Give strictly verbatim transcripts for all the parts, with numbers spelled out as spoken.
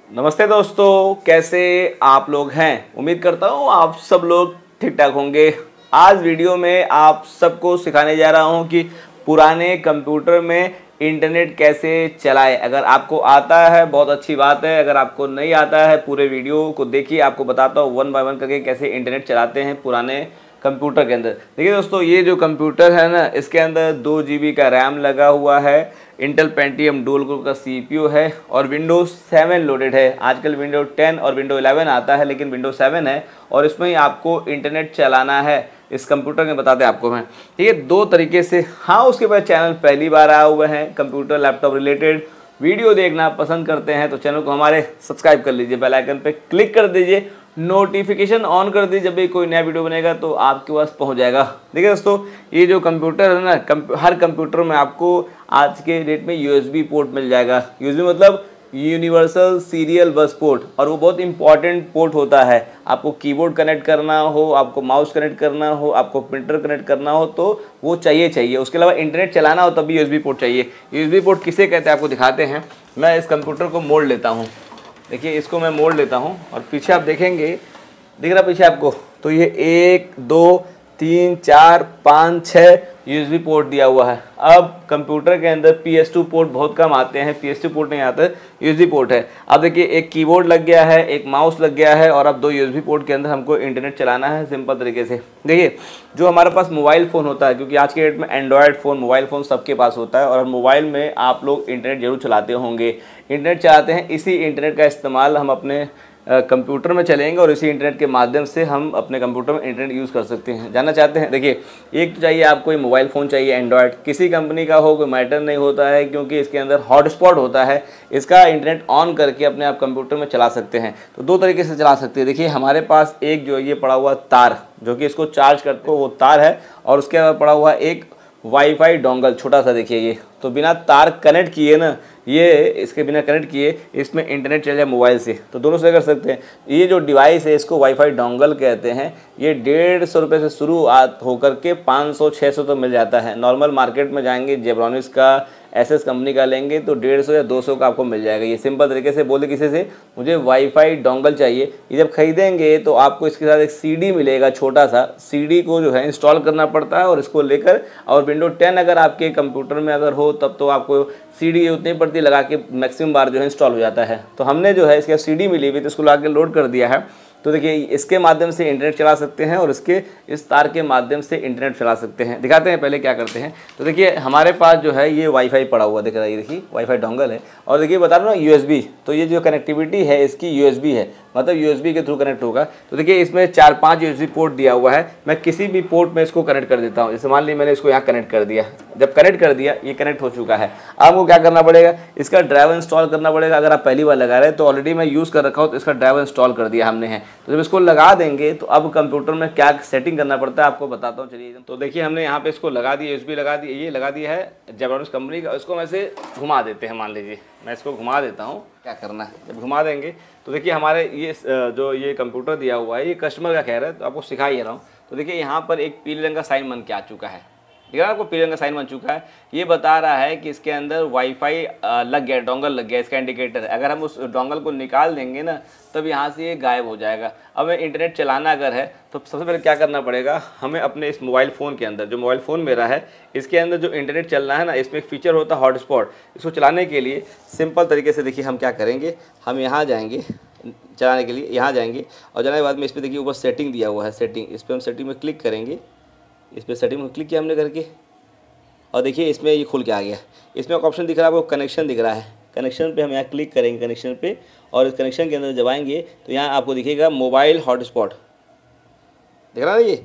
नमस्ते दोस्तों, कैसे आप लोग हैं। उम्मीद करता हूँ आप सब लोग ठीक ठाक होंगे। आज वीडियो में आप सबको सिखाने जा रहा हूँ कि पुराने कंप्यूटर में इंटरनेट कैसे चलाए। अगर आपको आता है बहुत अच्छी बात है, अगर आपको नहीं आता है पूरे वीडियो को देखिए, आपको बताता हूँ वन बाय वन करके कैसे इंटरनेट चलाते हैं पुराने कंप्यूटर के अंदर। देखिए दोस्तों, ये जो कंप्यूटर है ना, इसके अंदर दो जी बी का रैम लगा हुआ है, इंटेल पेंटियम डुअल कोर का सी पी यू है और विंडोज सेवन लोडेड है। आजकल विंडोज टेन और विंडोज इलेवन आता है, लेकिन विंडोज सेवन है और इसमें ही आपको इंटरनेट चलाना है। इस कंप्यूटर में बताते हैं आपको मैं, ठीक है, दो तरीके से। हाँ, उसके बाद चैनल पहली बार आए हुए हैं, कंप्यूटर लैपटॉप रिलेटेड वीडियो देखना पसंद करते हैं तो चैनल को हमारे सब्सक्राइब कर लीजिए, बेल आइकन पे क्लिक कर दीजिए, नोटिफिकेशन ऑन कर दीजिए। जब भी कोई नया वीडियो बनेगा तो आपके पास पहुंच जाएगा। देखिए दोस्तों, ये जो कंप्यूटर है ना, कम, हर कंप्यूटर में आपको आज के डेट में यू एस बी पोर्ट मिल जाएगा। यू एस बी मतलब यूनिवर्सल सीरियल बस पोर्ट, और वो बहुत इंपॉर्टेंट पोर्ट होता है। आपको कीबोर्ड कनेक्ट करना हो, आपको माउस कनेक्ट करना हो, आपको प्रिंटर कनेक्ट करना हो तो वो चाहिए चाहिए उसके अलावा इंटरनेट चलाना हो तब भी यू एस बी पोर्ट चाहिए। यू एस बी पोर्ट किसे कहते हैं आपको दिखाते हैं। मैं इस कंप्यूटर को मोड़ लेता हूँ। देखिए, इसको मैं मोड़ लेता हूँ और पीछे आप देखेंगे, दिख रहा पीछे आपको, तो ये एक दो तीन चार पाँच छः यू एस बी पोर्ट दिया हुआ है। अब कंप्यूटर के अंदर पी एस टू पोर्ट बहुत कम आते हैं, पी एस टू पोर्ट नहीं आते, यू एस बी पोर्ट है। अब देखिए, एक कीबोर्ड लग गया है, एक माउस लग गया है और अब दो यू एस बी पोर्ट के अंदर हमको इंटरनेट चलाना है सिंपल तरीके से। देखिए, जो हमारे पास मोबाइल फ़ोन होता है, क्योंकि आज के डेट में एंड्रॉयड फ़ोन मोबाइल फ़ोन सबके पास होता है और मोबाइल में आप लोग इंटरनेट जरूर चलाते होंगे। इंटरनेट चलाते हैं, इसी इंटरनेट का इस्तेमाल हम अपने कंप्यूटर में चलेंगे और इसी इंटरनेट के माध्यम से हम अपने कंप्यूटर में इंटरनेट यूज़ कर सकते हैं। जानना चाहते हैं, देखिए, एक तो चाहिए आपको ये मोबाइल फ़ोन चाहिए, एंड्रॉयड किसी कंपनी का हो कोई मैटर नहीं होता है, क्योंकि इसके अंदर हॉटस्पॉट होता है। इसका इंटरनेट ऑन करके अपने आप कंप्यूटर में चला सकते हैं। तो दो तरीके से चला सकते हैं। देखिए, हमारे पास एक जो ये पड़ा हुआ तार, जो कि इसको चार्ज करते हो वो तार है, और उसके बाद पड़ा हुआ एक वाईफाई डोंगल छोटा सा। देखिए, ये तो बिना तार कनेक्ट किए ना, ये इसके बिना कनेक्ट किए इसमें इंटरनेट चल जाए मोबाइल से, तो दोनों से कर सकते हैं। ये जो डिवाइस है इसको वाईफाई डोंगल कहते हैं। ये डेढ़ सौ रुपये से शुरू होकर के पाँच सौ छः सौ तो मिल जाता है। नॉर्मल मार्केट में जाएंगे, जेब्रॉनिक्स का, एस एस कंपनी का लेंगे तो डेढ़ सौ या दो सौ का आपको मिल जाएगा। ये सिंपल तरीके से बोले किसी से मुझे वाईफाई डोंगल चाहिए, ये जब खरीदेंगे तो आपको इसके साथ एक सी डी मिलेगा, छोटा सा सी डी को जो है इंस्टॉल करना पड़ता है और इसको लेकर, और विंडो टेन अगर आपके कंप्यूटर में अगर हो तब तो आपको सी डी उतनी पड़ती लगा के मैक्सिमम बार जो है इंस्टॉल हो जाता है। तो हमने जो है इसके सी डी मिली हुई तो इसको ला के लोड कर दिया है। तो देखिए, इसके माध्यम से इंटरनेट चला सकते हैं और इसके इस तार के माध्यम से इंटरनेट चला सकते हैं। दिखाते हैं पहले क्या करते हैं। तो देखिए, हमारे पास जो है ये वाईफाई पड़ा हुआ दिख रहा है, ये देखिए वाईफाई डोंगल है। और देखिए, बता रहा हूँ यू एस बी, तो ये जो कनेक्टिविटी है इसकी यू एस बी है, मतलब यू एस बी के थ्रू कनेक्ट होगा। तो देखिए, इसमें चार पाँच यू एस बी पोर्ट दिया हुआ है। मैं किसी भी पोर्ट में इसको कनेक्ट कर देता हूँ। जैसे मान लीजिए मैंने इसको यहाँ कनेक्ट कर दिया, जब कनेक्ट कर दिया ये कनेक्ट हो चुका है। आपको क्या करना पड़ेगा, इसका ड्राइवर इंस्टॉल करना पड़ेगा। अगर आप पहली बार लगा रहे हैं तो ऑलरेडी मैं यूज़ कर रखा हूँ, तो इसका ड्राइवर इंस्टॉल कर दिया हमने है। तो जब इसको लगा देंगे तो अब कंप्यूटर में क्या सेटिंग करना पड़ता है आपको बताता हूँ। चलिए, तो देखिए, हमने यहाँ पे इसको लगा दिया, यूएसबी लगा दिया, ये लगा दिया है जेब्रॉनिक्स कंपनी का। इसको मैं से घुमा देते हैं, मान लीजिए मैं इसको घुमा देता हूँ। क्या करना है, जब घुमा देंगे तो देखिए हमारे ये जो ये कंप्यूटर दिया हुआ है ये कस्टमर का खैर है, तो आपको सिखा ही रहा हूँ। तो देखिए, यहाँ पर एक पीले रंग का साइन बन के आ चुका है, ठीक है, आपको पीले रंग का साइन बन चुका है। ये बता रहा है कि इसके अंदर वाईफाई लग गया, डोंगल लग गया, इसका इंडिकेटर है। अगर हम उस डोंगल को निकाल देंगे ना, तब यहाँ से ये गायब हो जाएगा। अब हमें इंटरनेट चलाना अगर है तो सबसे पहले क्या करना पड़ेगा, हमें अपने इस मोबाइल फ़ोन के अंदर, जो मोबाइल फ़ोन मेरा है, इसके अंदर जो इंटरनेट चलना है ना, इसमें एक फीचर होता है हॉटस्पॉट। इसको चलाने के लिए सिंपल तरीके से देखिए हम क्या करेंगे, हम यहाँ जाएँगे चलाने के लिए, यहाँ जाएंगे और जाने के बाद में इस पर देखिए ऊपर सेटिंग दिया हुआ है, सेटिंग, इस पर हम सेटिंग में क्लिक करेंगे। इस पर सेटिंग में क्लिक किया हमने करके, और देखिए इसमें ये खुल के आ गया। इसमें एक ऑप्शन दिख रहा है आपको, कनेक्शन दिख रहा है। कनेक्शन पे हम यहाँ क्लिक करेंगे, कनेक्शन पे, और इस कनेक्शन के अंदर जब आएंगे तो यहाँ आपको दिखेगा मोबाइल हॉटस्पॉट, दिख रहा है ना, ये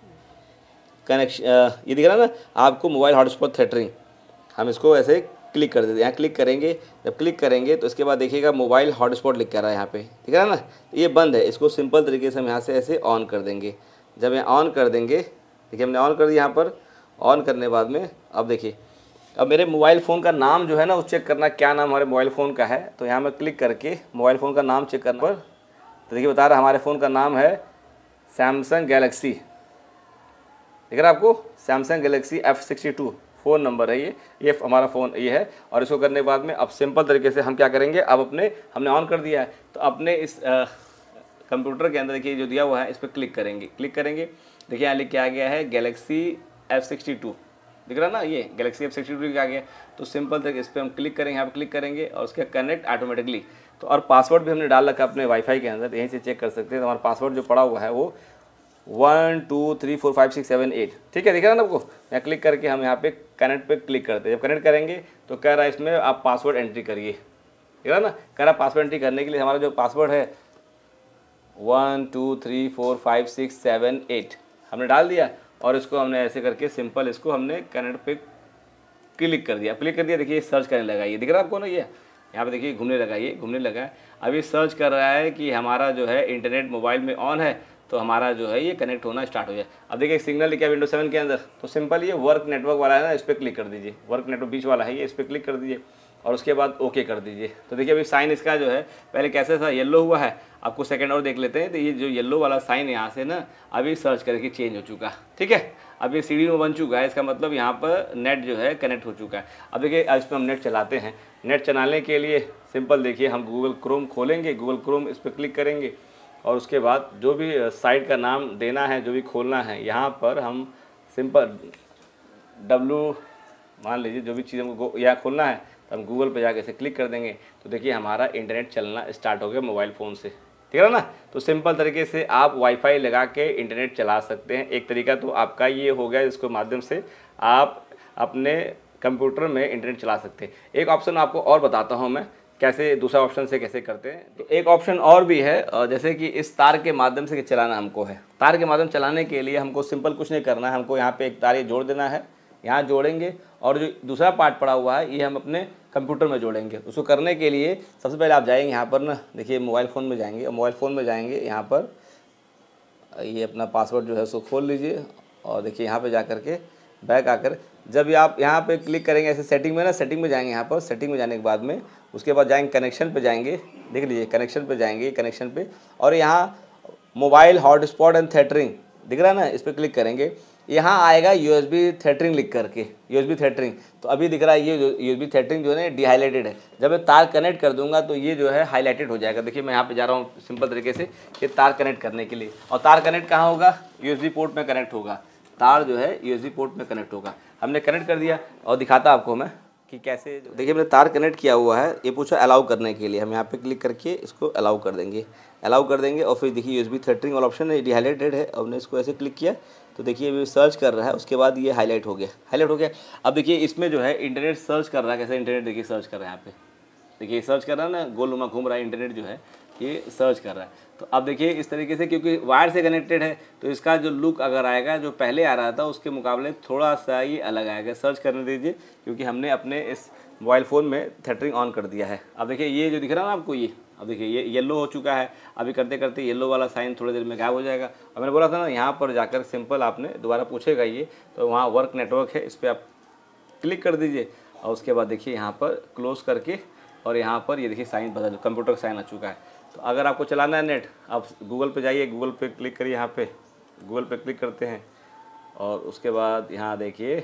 कनेक्शन, ये दिख रहा है ना आपको, मोबाइल हॉटस्पॉट थ्रेटरिंग। हम इसको ऐसे क्लिक कर देते हैं, यहाँ क्लिक करेंगे। जब क्लिक करेंगे तो इसके बाद देखिएगा मोबाइल हॉटस्पॉट लिख कर रहा है यहाँ पे, दिख रहा है ना, ये बंद है। इसको सिंपल तरीके से हम यहाँ से ऐसे ऑन कर देंगे। जब यहाँ ऑन कर देंगे, देखिए हमने ऑन कर दिया। यहाँ पर ऑन करने बाद में अब देखिए, अब मेरे मोबाइल फ़ोन का नाम जो है ना, उस चेक करना क्या नाम हमारे मोबाइल फ़ोन का है। तो यहाँ मैं क्लिक करके मोबाइल फ़ोन का नाम चेक करना पर, तो देखिए बता रहा हमारे फ़ोन का नाम है सैमसंग गैलेक्सी, दिख रहा है आपको, Samsung Galaxy F sixty two phone number है, ये ये हमारा फ़ोन ये है। और इसको करने के बाद में अब सिंपल तरीके से हम क्या करेंगे, अब अपने हमने ऑन कर दिया है तो अपने इस कंप्यूटर के अंदर देखिए जो दिया हुआ है इस पर क्लिक करेंगे। क्लिक करेंगे देखिए यहाँ लिख के आ गया है गैलेक्सी एफ सिक्सटी टू, दिख रहा ना, ये गैलेक्सी एफ सिक्सटी टू आ गया। तो सिंपल तरीके इस पर हम क्लिक करेंगे, यहाँ पर क्लिक करेंगे और उसके कनेक्ट ऑटोमेटिकली। तो और पासवर्ड भी हमने डाल रखा है अपने वाईफाई के अंदर, यहीं से चेक कर सकते हैं। तो हमारा पासवर्ड जो पड़ा हुआ है वो one two three four five six seven eight, ठीक है, दिख रहा है ना आपको। यहाँ क्लिक करके हम यहाँ पे कनेक्ट पे क्लिक करते हैं। जब कनेक्ट करेंगे तो कह रहा है इसमें आप पासवर्ड एंट्री करिए, दिख रहा है ना, कह रहा है पासवर्ड एंट्री करने के लिए हमारा जो पासवर्ड है one two three four five six seven eight हमने डाल दिया। और इसको हमने ऐसे करके सिंपल इसको हमने कनेक्ट पे क्लिक कर दिया। क्लिक कर दिया, देखिए सर्च करने लगा, ये दिख रहा है आपको ना, ये यहाँ पे देखिए घूमने लगा, ये घूमने लगा है। अभी सर्च कर रहा है कि हमारा जो है इंटरनेट मोबाइल में ऑन है, तो हमारा जो है ये कनेक्ट होना स्टार्ट हो जाए। अब देखिए सिग्नल लिखा है विंडो सेवन के अंदर, तो सिंपल ये वर्क नेटवर्क वाला है ना, इस पर क्लिक कर दीजिए। वर्क नेटवर्क बीच वाला है ये, इस पर क्लिक कर दीजिए और उसके बाद ओके कर दीजिए। तो देखिए अभी साइन इसका जो है पहले कैसे था, येलो हुआ है, आपको सेकंड और देख लेते हैं। तो ये जो येलो वाला साइन यहाँ से ना अभी सर्च करके चेंज हो चुका, ठीक है। अब ये सीढ़ी में बन चुका है, इसका मतलब यहाँ पर नेट जो है कनेक्ट हो चुका है। अब देखिए आज पर हम नेट चलाते हैं। नेट चलाने के लिए सिंपल देखिए हम गूगल क्रोम खोलेंगे, गूगल क्रोम इस पर क्लिक करेंगे और उसके बाद जो भी साइट का नाम देना है, जो भी खोलना है, यहाँ पर हम सिंपल डब्लू मान लीजिए जो भी चीज़ हमको यहाँ खोलना है, तो हम गूगल पे जाके इसे क्लिक कर देंगे। तो देखिए हमारा इंटरनेट चलना स्टार्ट हो गया मोबाइल फ़ोन से, ठीक है ना। तो सिंपल तरीके से आप वाईफाई लगा के इंटरनेट चला सकते हैं। एक तरीका तो आपका ये हो गया, जिसके माध्यम से आप अपने कंप्यूटर में इंटरनेट चला सकते हैं। एक ऑप्शन आपको और बताता हूँ मैं कैसे, दूसरा ऑप्शन से कैसे करते हैं। तो एक ऑप्शन और भी है, जैसे कि इस तार के माध्यम से चलाना हमको है। तार के माध्यम चलाने के लिए हमको सिंपल कुछ नहीं करना है, हमको यहाँ पे एक तार ये जोड़ देना है, यहाँ जोड़ेंगे और जो दूसरा पार्ट पड़ा हुआ है ये हम अपने कंप्यूटर में जोड़ेंगे। उसको करने के लिए सबसे पहले आप जाएंगे यहाँ पर ना, देखिए मोबाइल फ़ोन में जाएंगे और मोबाइल फ़ोन में जाएंगे, यहाँ पर ये अपना पासवर्ड जो है उसको खोल लीजिए और देखिए यहाँ पे जा कर के बैक आकर जब आप यहाँ पे क्लिक करेंगे ऐसे सेटिंग में ना, सेटिंग में जाएंगे, यहाँ पर सेटिंग में जाने के बाद में उसके बाद जाएंगे कनेक्शन पे जाएंगे, देख लीजिए कनेक्शन पे जाएंगे, कनेक्शन पे और यहाँ मोबाइल हॉटस्पॉट एंड थेटरिंग दिख रहा है ना, इस पर क्लिक करेंगे। यहाँ आएगा यूएसबी थेटरिंग लिख करके, यूएसबी थेटरिंग, तो अभी दिख रहा है ये यूएसबी थेटरिंग जो है ना डी हाईलाइटेड है। जब मैं तार कनेक्ट कर दूंगा तो ये जो है हाईलाइटेड हो जाएगा। देखिए मैं यहाँ पे जा रहा हूँ सिंपल तरीके से ये तार कनेक्ट करने के लिए, और तार कनेक्ट कहाँ होगा, यूएसबी पोर्ट में कनेक्ट होगा। तार जो है यूएसबी पोर्ट में कनेक्ट होगा। हमने कनेक्ट कर दिया और दिखाता आपको मैं कि कैसे। देखिए मैंने तार कनेक्ट किया हुआ है, ये पूछा अलाउ करने के लिए, हम यहाँ पे क्लिक करके इसको अलाउ कर देंगे, अलाउ कर देंगे और फिर देखिए यूएसबी थेटरिंग वाला ऑप्शन है, डिहाइलाइटेड है, और हमने इसको ऐसे क्लिक किया तो देखिए अभी सर्च कर रहा है, उसके बाद ये हाईलाइट हो गया, हाईलाइट हो गया। अब देखिए इसमें जो है इंटरनेट सर्च कर रहा है, कैसे इंटरनेट देखिए सर्च कर रहा है, यहाँ पे देखिए सर्च कर रहा है ना, गोलनुमा घूम रहा है इंटरनेट जो है ये सर्च कर रहा है। तो अब देखिए इस तरीके से, क्योंकि वायर से कनेक्टेड है तो इसका जो लुक अगर आएगा जो पहले आ रहा था उसके मुकाबले थोड़ा सा ये अलग आएगा। सर्च करने दीजिए क्योंकि हमने अपने इस मोबाइल फ़ोन में थेटरिंग ऑन कर दिया है। अब देखिए ये जो दिख रहा है ना आपको, ये अब देखिए ये येलो हो चुका है। अभी करते करते येलो वाला साइन थोड़ी देर में गायब हो जाएगा। और मैंने बोला था ना यहाँ पर जाकर सिंपल आपने दोबारा पूछेगा ये, तो वहाँ वर्क नेटवर्क है, इस पर आप क्लिक कर दीजिए और उसके बाद देखिए यहाँ पर क्लोज करके और यहाँ पर ये देखिए साइन बदल, कंप्यूटर का साइन आ चुका है। तो अगर आपको चलाना है नेट, आप गूगल पे जाइए, गूगल पे क्लिक करिए, यहाँ पे गूगल पे क्लिक करते हैं और उसके बाद यहाँ देखिए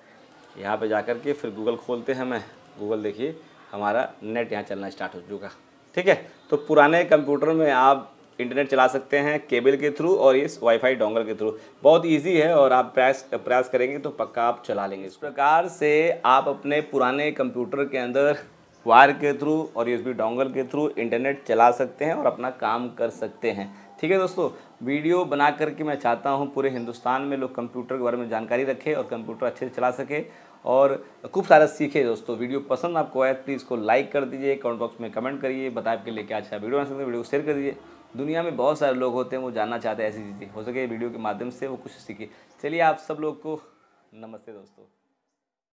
यहाँ पे जा कर के फिर गूगल खोलते हैं। मैं गूगल देखिए हमारा नेट यहाँ चलना स्टार्ट हो चुका, ठीक है। तो पुराने कंप्यूटर में आप इंटरनेट चला सकते हैं केबल के थ्रू और इस वाईफाई डोंगल के थ्रू, बहुत इजी है और आप प्रयास प्रयास करेंगे तो पक्का आप चला लेंगे। इस प्रकार से आप अपने पुराने कंप्यूटर के अंदर वायर के थ्रू और यूएसबी डोंगल के थ्रू इंटरनेट चला सकते हैं और अपना काम कर सकते हैं, ठीक है दोस्तों। वीडियो बना करके मैं चाहता हूं पूरे हिंदुस्तान में लोग कंप्यूटर के बारे में जानकारी रखें और कंप्यूटर अच्छे से चला सके और खूब सारा सीखे। दोस्तों वीडियो पसंद आपको आए प्लीज़ को लाइक कर दीजिए, कमेंट बॉक्स में कमेंट करिए, बताए आपके लिए क्या अच्छा वीडियो बना सकते हैं, वीडियो को शेयर कर दीजिए। दुनिया में बहुत सारे लोग होते हैं वो जानना चाहते हैं ऐसी चीज़ें, हो सके वीडियो के माध्यम से वो कुछ सीखे। चलिए आप सब लोग को नमस्ते दोस्तों।